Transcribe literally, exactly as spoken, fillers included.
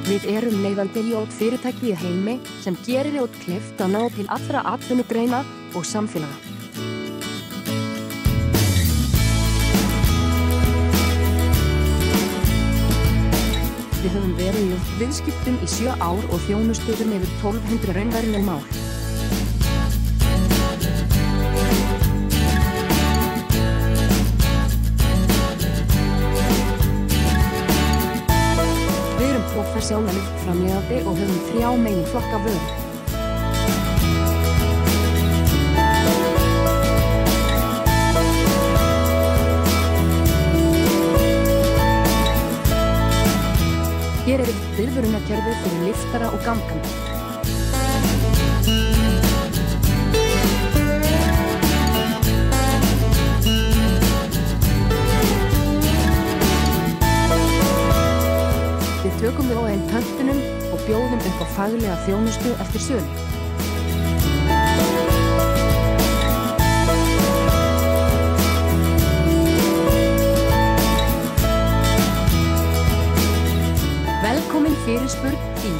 Við erum leiðandi ljótfyrirtæki í heimi sem gerir ljót kleift að ná til allra atvinnugreina og samfélaga. Við höfum verið í viðskiptum í sjö ár og þjónustuðum yfir tólf hundruð raunveruleg mál. Við erum professionalitt framleiðandi og höfum þrjá meginflokka vörur. Hér er viðvörunarkerfi fyrir liftara og gangandi. Við tökum við á einn pöntunum og bjóðum upp á faglega þjónustu eftir sölu. Velkomin fyrirspurn í